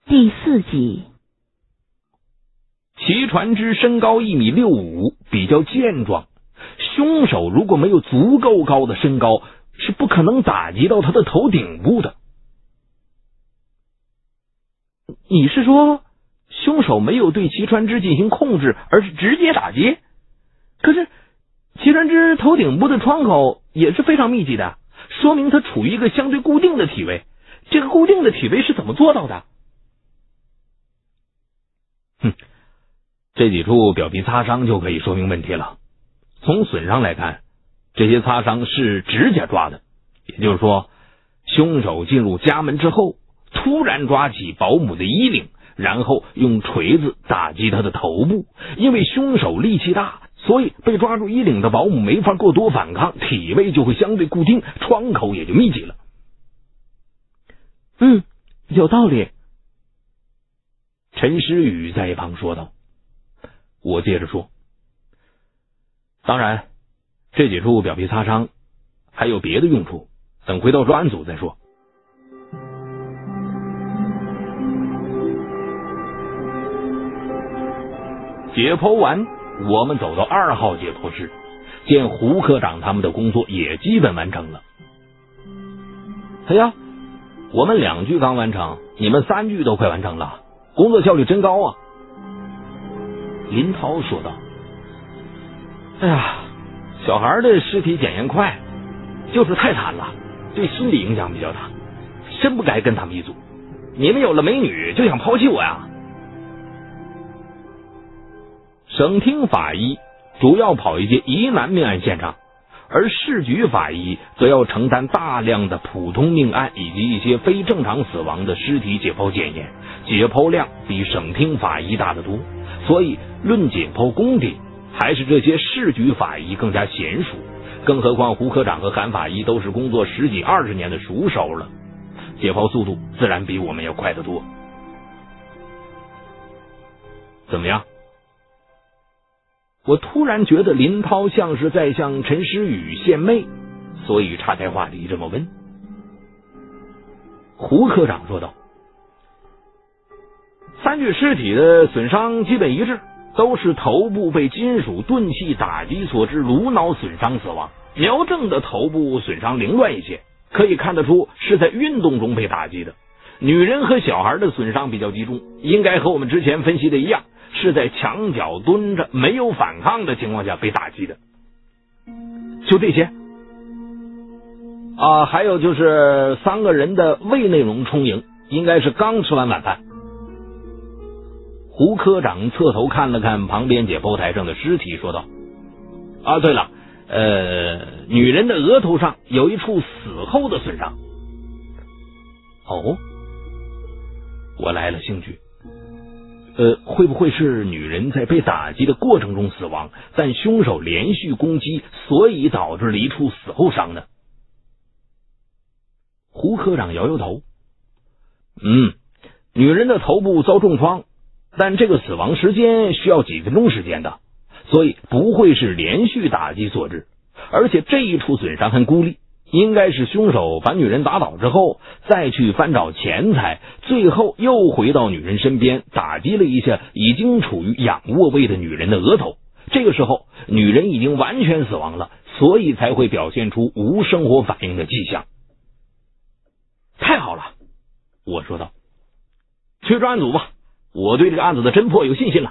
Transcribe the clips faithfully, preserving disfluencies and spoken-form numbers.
第四集。 齐传之身高一米六五，比较健壮，凶手如果没有足够高的身高，是不可能打击到他的头顶部的。你是说凶手没有对齐传之进行控制，而是直接打击？可是齐传之头顶部的窗口也是非常密集的，说明他处于一个相对固定的体位。这个固定的体位是怎么做到的？哼，这几处表皮擦伤就可以说明问题了。从损伤来看，这些擦伤是指甲抓的，也就是说，凶手进入家门之后，突然抓起保姆的衣领，然后用锤子打击他的头部。因为凶手力气大，所以被抓住衣领的保姆没法过多反抗，体位就会相对固定，窗口也就密集了。嗯，有道理。陈诗雨在一旁说道。我接着说，当然，这几处表皮擦伤还有别的用处，等回到专案组再说。解剖完，我们走到二号解剖室，见胡科长他们的工作也基本完成了。哎呀，我们两具刚完成，你们三具都快完成了，工作效率真高啊！林涛说道。哎呀，小孩的尸体检验快，就是太惨了，对心理影响比较大，真不该跟他们一组。你们有了美女就想抛弃我呀？省厅法医主要跑一些疑难命案现场，而市局法医则要承担大量的普通命案以及一些非正常死亡的尸体解剖检验，解剖量比省厅法医大得多，所以论解剖功底，还是这些市局法医更加娴熟。更何况胡科长和韩法医都是工作十几二十年的熟手了，解剖速度自然比我们要快得多。怎么样？我突然觉得林涛像是在向陈诗雨献媚，所以岔开话题这么问。胡科长说道，三具尸体的损伤基本一致，都是头部被金属钝器打击所致颅脑损伤死亡。苗正的头部损伤凌乱一些，可以看得出是在运动中被打击的。女人和小孩的损伤比较集中，应该和我们之前分析的一样，是在墙角蹲着没有反抗的情况下被打击的。就这些啊，还有就是三个人的胃内容充盈，应该是刚吃完晚饭。胡科长侧头看了看旁边解剖台上的尸体，说道：啊，对了，呃，女人的额头上有一处死后的损伤。哦，我来了兴趣。呃，会不会是女人在被打击的过程中死亡，但凶手连续攻击，所以导致了一处死后伤呢？胡科长摇摇头。嗯，女人的头部遭重创，但这个死亡时间需要几分钟时间的，所以不会是连续打击所致。而且这一处损伤很孤立，应该是凶手把女人打倒之后，再去翻找钱财，最后又回到女人身边，打击了一下已经处于仰卧位的女人的额头。这个时候女人已经完全死亡了，所以才会表现出无生活反应的迹象。太好了，我说道，去专案组吧，我对这个案子的侦破有信心了。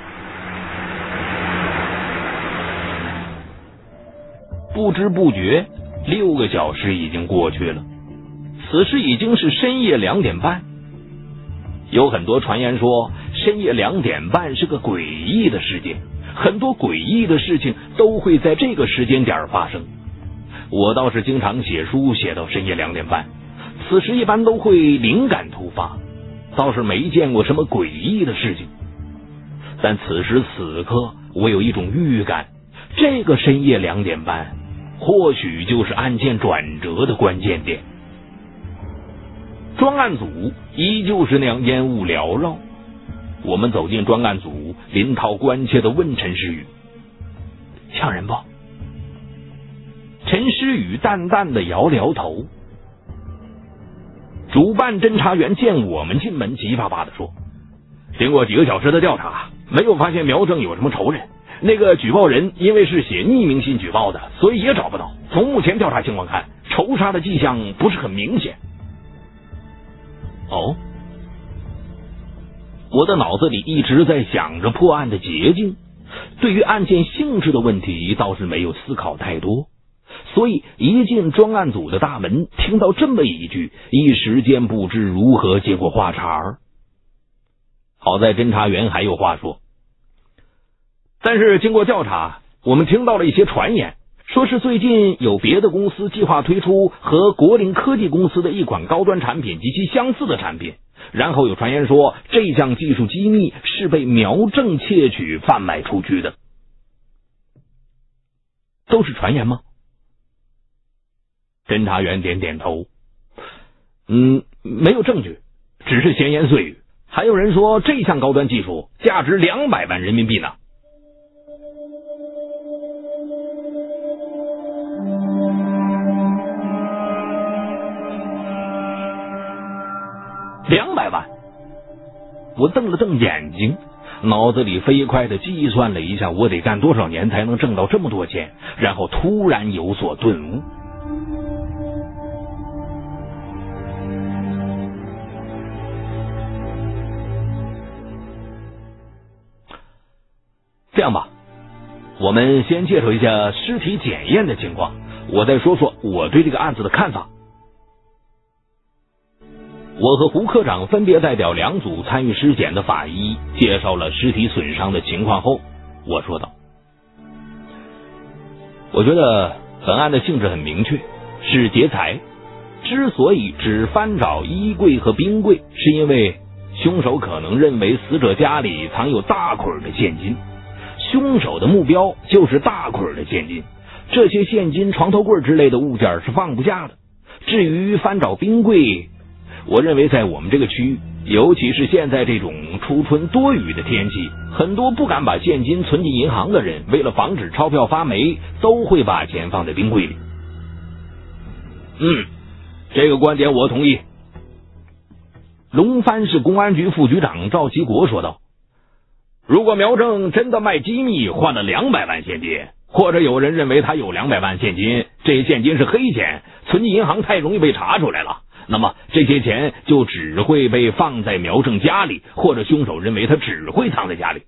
不知不觉六个小时已经过去了，此时已经是深夜两点半。有很多传言说深夜两点半是个诡异的时间，很多诡异的事情都会在这个时间点发生。我倒是经常写书写到深夜两点半，此时一般都会灵感突发，倒是没见过什么诡异的事情。但此时此刻我有一种预感，这个深夜两点半或许就是案件转折的关键点。专案组依旧是那样烟雾缭绕。我们走进专案组，林涛关切地问陈诗雨：像人不？陈诗雨淡淡地摇了摇头。 主办侦查员见我们进门，急巴巴地说：“经过几个小时的调查，没有发现苗正有什么仇人。那个举报人因为是写匿名信举报的，所以也找不到。从目前调查情况看，仇杀的迹象不是很明显。”哦，我的脑子里一直在想着破案的捷径，对于案件性质的问题倒是没有思考太多，所以一进专案组的大门，听到这么一句，一时间不知如何接过话茬儿。好在侦查员还有话说，但是经过调查，我们听到了一些传言，说是最近有别的公司计划推出和国林科技公司的一款高端产品极其相似的产品，然后有传言说这项技术机密是被苗正窃取贩卖出去的。都是传言吗？侦查员点点头，嗯，没有证据，只是闲言碎语。还有人说这项高端技术价值两百万人民币呢。两百万！我瞪了瞪眼睛，脑子里飞快的计算了一下我得干多少年才能挣到这么多钱，然后突然有所顿悟。这样吧，我们先介绍一下尸体检验的情况，我再说说我对这个案子的看法。我和胡科长分别代表两组参与尸检的法医介绍了尸体损伤的情况后，我说道：我觉得本案的性质很明确，是劫财。之所以只翻找衣柜和冰柜，是因为凶手可能认为死者家里藏有大捆的现金，凶手的目标就是大捆的现金，这些现金、床头柜之类的物件是放不下的。至于翻找冰柜，我认为在我们这个区域，尤其是现在这种初春多雨的天气，很多不敢把现金存进银行的人，为了防止钞票发霉，都会把钱放在冰柜里。嗯，这个观点我同意。龙帆市公安局副局长赵其国说道：如果苗正真的卖机密换了两百万现金，或者有人认为他有两百万现金，这些现金是黑钱，存进银行太容易被查出来了，那么这些钱就只会被放在苗正家里，或者凶手认为他只会藏在家里。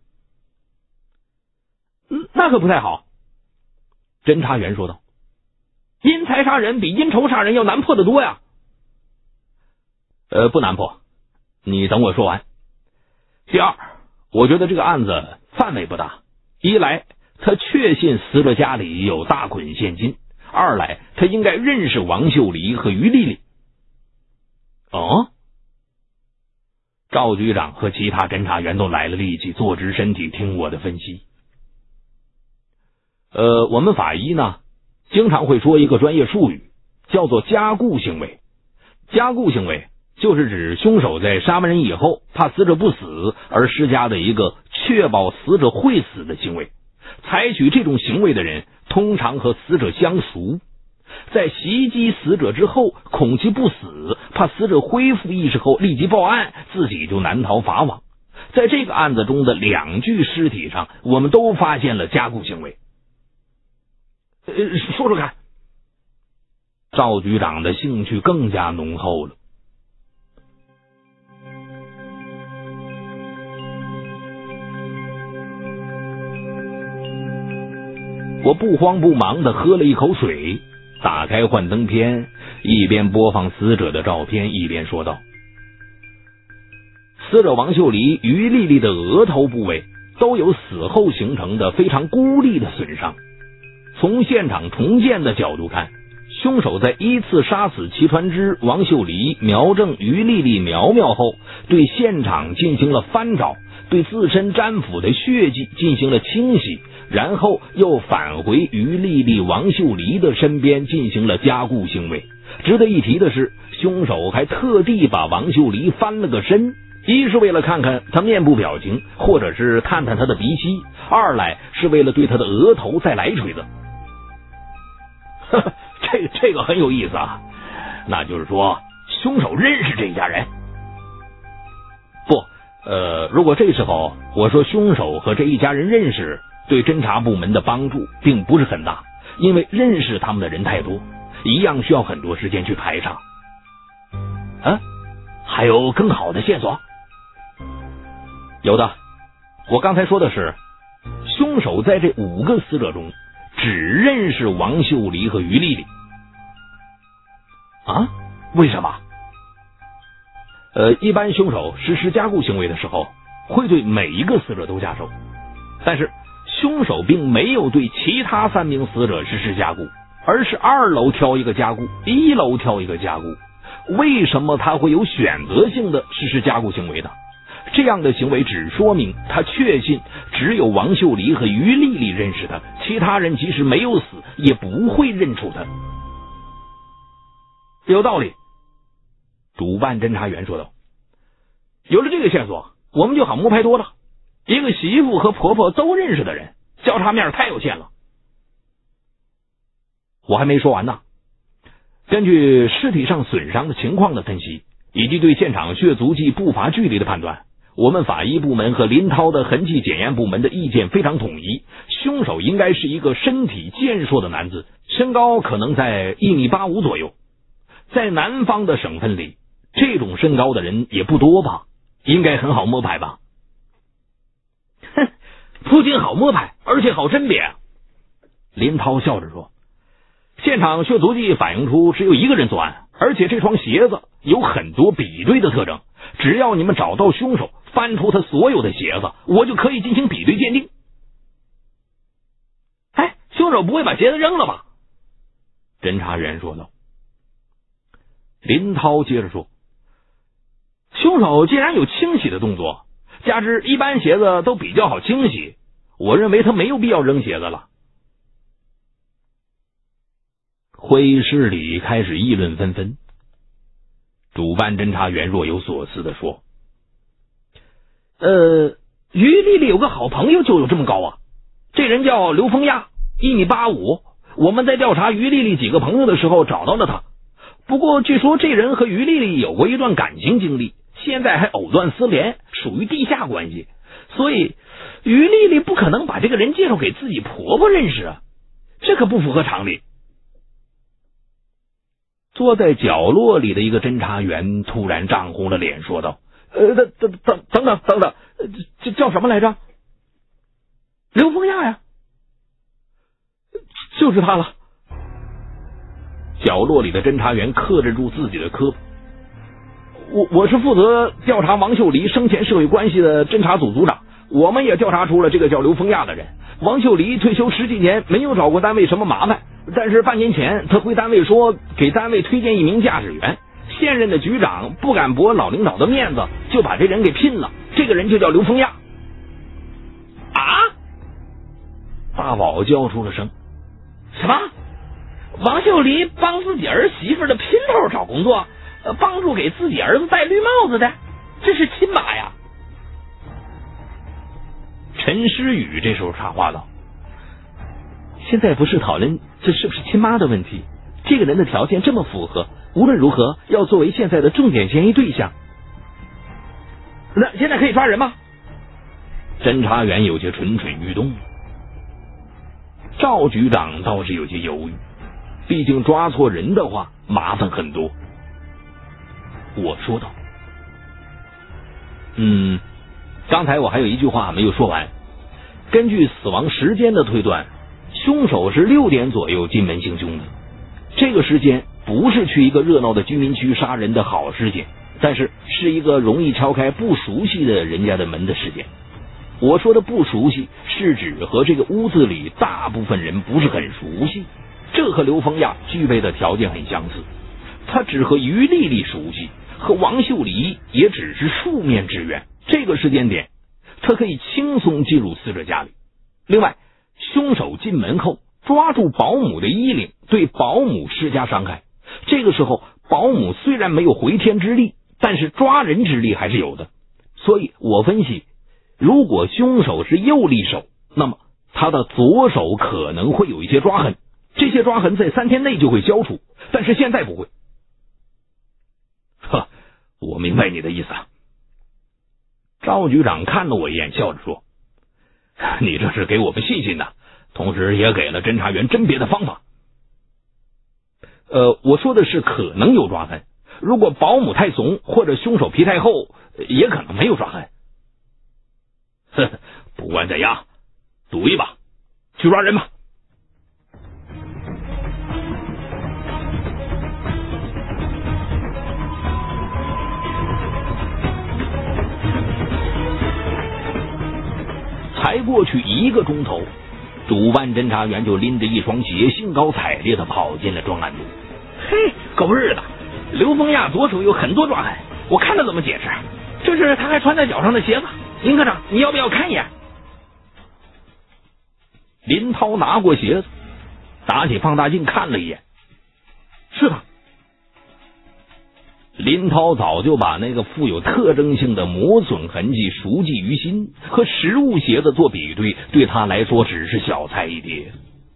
嗯，那可不太好。侦查员说道：因财杀人比因仇杀人要难破得多呀。呃，不难破，你等我说完。第二，我觉得这个案子范围不大，一来他确信死者家里有大捆现金，二来他应该认识王秀梨和于丽丽。哦，赵局长和其他侦查员都来了力气，坐直身体听我的分析。呃，我们法医呢，经常会说一个专业术语，叫做加固行为。加固行为就是指凶手在杀完人以后，怕死者不死而施加的一个确保死者会死的行为。采取这种行为的人通常和死者相熟，在袭击死者之后，恐其不死，怕死者恢复意识后立即报案，自己就难逃法网。在这个案子中的两具尸体上，我们都发现了加固行为。呃，说说看。赵局长的兴趣更加浓厚了。我不慌不忙地喝了一口水，打开幻灯片，一边播放死者的照片，一边说道：死者王秀梨、于丽丽的额头部位都有死后形成的非常孤立的损伤。从现场重建的角度看，凶手在依次杀死齐传之、王秀梨、苗正、于丽丽、苗苗后，对现场进行了翻找，对自身沾附的血迹进行了清洗，然后又返回于丽丽、王秀梨的身边进行了加固行为。值得一提的是，凶手还特地把王秀梨翻了个身，一是为了看看她面部表情，或者是探探她的鼻息；二来是为了对她的额头再来一锤子。这这个很有意思啊，那就是说凶手认识这一家人？不，呃，如果这时候我说凶手和这一家人认识，对侦查部门的帮助并不是很大，因为认识他们的人太多，一样需要很多时间去排查。啊，还有更好的线索？有的，我刚才说的是，凶手在这五个死者中只认识王秀梨和于丽丽。啊？为什么？呃，一般凶手实施加固行为的时候，会对每一个死者都下手，但是凶手并没有对其他三名死者实施加固，而是二楼挑一个加固，一楼挑一个加固。为什么他会有选择性的实施加固行为呢？这样的行为只说明他确信只有王秀梨和于丽丽认识他，其他人即使没有死也不会认出他。有道理，主办侦查员说道。有了这个线索，我们就好摸排多了。一个媳妇和婆婆都认识的人，交叉面太有限了。我还没说完呢。根据尸体上损伤的情况的分析，以及对现场血足迹步伐距离的判断，我们法医部门和林涛的痕迹检验部门的意见非常统一，凶手应该是一个身体健硕的男子，身高可能在一米八五左右。在南方的省份里，这种身高的人也不多吧，应该很好摸排吧。哼，不仅好摸排，而且好甄别。林涛笑着说，现场血足迹反映出只有一个人作案，而且这双鞋子有很多比对的特征，只要你们找到凶手，翻出他所有的鞋子，我就可以进行比对鉴定。哎，凶手不会把鞋子扔了吧？侦查员说道。林涛接着说，凶手既然有清洗的动作，加之一般鞋子都比较好清洗，我认为他没有必要扔鞋子了。会议室里开始议论纷纷。主办侦查员若有所思地说，呃，于丽丽有个好朋友就有这么高啊，这人叫刘峰亚，一米八五。我们在调查于丽丽几个朋友的时候找到了他，不过据说这人和于丽丽有过一段感情经历，现在还藕断丝连，属于地下关系，所以于丽丽不可能把这个人介绍给自己婆婆认识啊，这可不符合常理。坐在角落里的一个侦查员突然涨红了脸，说道：“呃，等等等等等等等，这叫什么来着？刘峰亚呀，就是他了。”角落里的侦查员克制住自己的磕巴。我我是负责调查王秀梨生前社会关系的侦查组组长，我们也调查出了这个叫刘峰亚的人。王秀梨退休十几年，没有找过单位什么麻烦，但是半年前他回单位说给单位推荐一名驾驶员，现任的局长不敢驳老领导的面子，就把这人给聘了。这个人就叫刘峰亚。啊！大宝叫出了声。什么？王秀梨帮自己儿媳妇的姘头找工作，呃，帮助给自己儿子戴绿帽子的，这是亲妈呀！陈诗雨这时候插话道：“现在不是讨论这是不是亲妈的问题，这个人的条件这么符合，无论如何要作为现在的重点嫌疑对象。那现在可以抓人吗？”侦查员有些蠢蠢欲动。赵局长倒是有些犹豫，毕竟抓错人的话麻烦很多。我说道：“嗯，刚才我还有一句话没有说完。根据死亡时间的推断，凶手是六点左右进门行凶的。这个时间不是去一个热闹的居民区杀人的好时间，但是是一个容易敲开不熟悉的人家的门的时间。我说的不熟悉，是指和这个屋子里大部分人不是很熟悉。这和刘峰亚具备的条件很相似，他只和于丽丽熟悉，和王秀梨也只是数面之缘。这个时间点，他可以轻松进入死者家里。另外，凶手进门后抓住保姆的衣领，对保姆施加伤害。这个时候，保姆虽然没有回天之力，但是抓人之力还是有的。所以我分析，如果凶手是右利手，那么他的左手可能会有一些抓痕，这些抓痕在三天内就会消除，但是现在不会。 呵，我明白你的意思。赵局长看了我一眼，笑着说：“你这是给我们信心呢，同时也给了侦查员甄别的方法。”呃，我说的是可能有抓痕，如果保姆太怂或者凶手皮太厚，也可能没有抓痕。呵呵，不管怎样，赌一把，去抓人吧。才过去一个钟头，主办侦查员就拎着一双鞋，兴高采烈的跑进了专案组。嘿，狗日的！刘峰亚左手有很多抓痕，我看他怎么解释。这是他还穿在脚上的鞋子。林科长，你要不要看一眼？林涛拿过鞋子，打起放大镜看了一眼，是他。林涛早就把那个富有特征性的磨损痕迹熟记于心，和实物鞋子做比对，对他来说只是小菜一碟。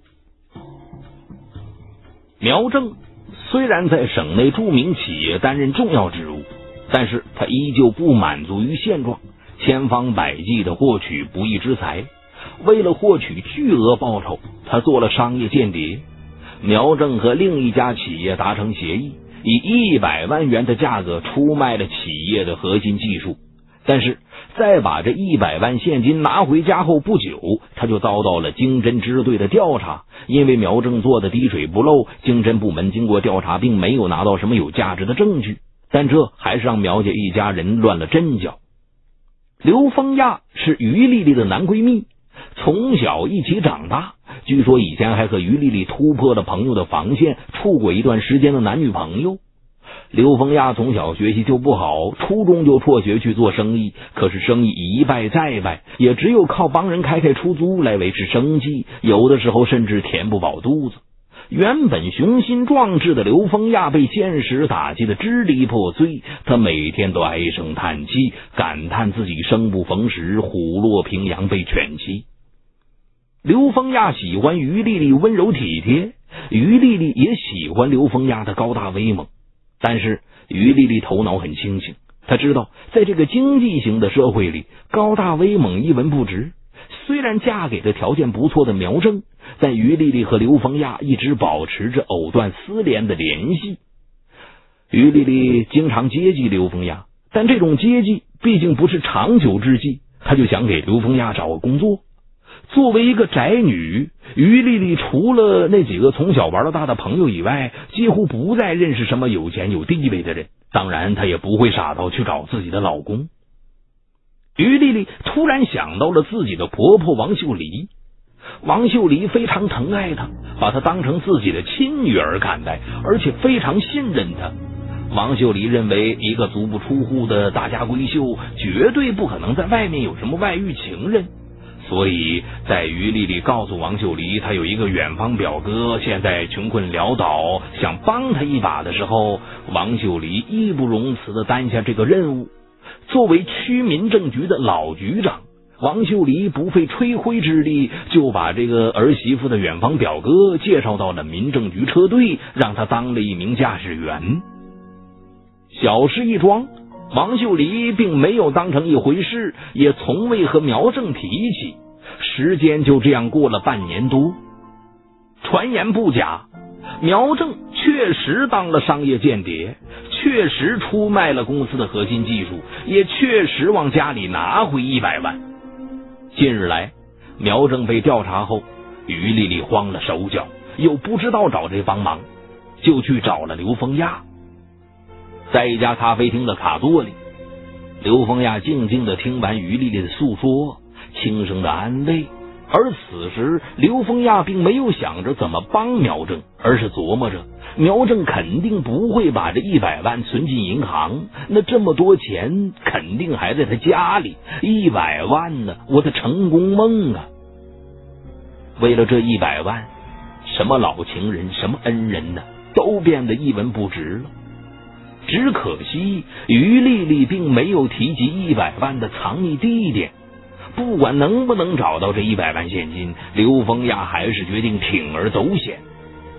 苗正虽然在省内著名企业担任重要职务，但是他依旧不满足于现状，千方百计的获取不义之财。为了获取巨额报酬，他做了商业间谍。苗正和另一家企业达成协议，以一百万元的价格出卖了企业的核心技术，但是在把这一百万现金拿回家后不久，他就遭到了经侦支队的调查。因为苗正做的滴水不漏，经侦部门经过调查并没有拿到什么有价值的证据，但这还是让苗家一家人乱了阵脚。刘峰亚是于丽丽的男闺蜜，从小一起长大，据说以前还和于丽丽突破了朋友的防线，处过一段时间的男女朋友。刘峰亚从小学习就不好，初中就辍学去做生意，可是生意一败再败，也只有靠帮人开开出租来维持生计，有的时候甚至填不饱肚子。原本雄心壮志的刘峰亚被现实打击的支离破碎，他每天都唉声叹气，感叹自己生不逢时，虎落平阳被犬欺。刘峰亚喜欢于丽丽温柔体贴，于丽丽也喜欢刘峰亚的高大威猛。但是于丽丽头脑很清醒，她知道在这个经济型的社会里，高大威猛一文不值。虽然嫁给了条件不错的苗正，但于丽丽和刘峰亚一直保持着藕断丝连的联系。于丽丽经常接济刘峰亚，但这种接济毕竟不是长久之计，她就想给刘峰亚找个工作。作为一个宅女，于丽丽除了那几个从小玩到大的朋友以外，几乎不再认识什么有钱有地位的人，当然她也不会傻到去找自己的老公。于丽丽突然想到了自己的婆婆王秀梨，王秀梨非常疼爱她，把她当成自己的亲女儿看待，而且非常信任她。王秀梨认为一个足不出户的大家闺秀绝对不可能在外面有什么外遇情人，所以在于丽丽告诉王秀梨她有一个远方表哥现在穷困潦倒，想帮她一把的时候，王秀梨义不容辞地担下这个任务。作为区民政局的老局长，王秀梨不费吹灰之力就把这个儿媳妇的远方表哥介绍到了民政局车队，让他当了一名驾驶员。小事一桩，王秀梨并没有当成一回事，也从未和苗正提起。时间就这样过了半年多。传言不假，苗正确实当了商业间谍，确实出卖了公司的核心技术，也确实往家里拿回一百万。近日来，苗正被调查后，于丽丽慌了手脚，又不知道找谁帮忙，就去找了刘峰亚。在一家咖啡厅的卡座里，刘峰亚静静地听完于丽丽的诉说，轻声的安慰。而此时刘峰亚并没有想着怎么帮苗正，而是琢磨着苗正肯定不会把这一百万存进银行，那这么多钱肯定还在他家里，一百万呢，我的成功梦啊！为了这一百万，什么老情人，什么恩人呢，都变得一文不值了。只可惜于丽丽并没有提及一百万的藏匿地点。不管能不能找到这一百万现金，刘峰亚还是决定铤而走险。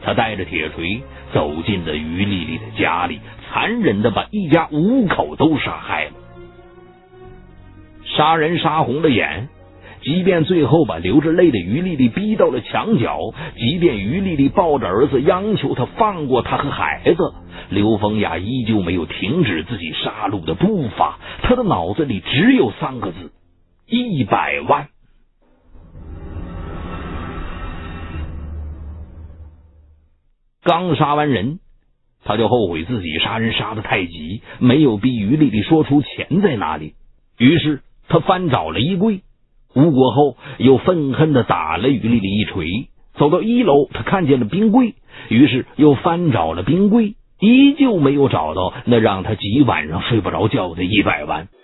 他带着铁锤走进了于丽丽的家里，残忍地把一家五口都杀害了。杀人杀红了眼，即便最后把流着泪的于丽丽逼到了墙角，即便于丽丽抱着儿子央求他放过他和孩子，刘风雅依旧没有停止自己杀戮的步伐。他的脑子里只有三个字：一百万。刚杀完人，他就后悔自己杀人杀得太急，没有逼于丽丽说出钱在哪里。于是他翻找了衣柜，无果后又愤恨地打了于丽丽一锤。走到一楼，他看见了冰柜，于是又翻找了冰柜，依旧没有找到那让他几晚上睡不着觉的一百万。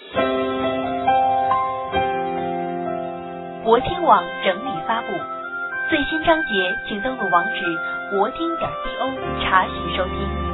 国听网整理发布，最新章节请登录网址国听点 D O 查询收听。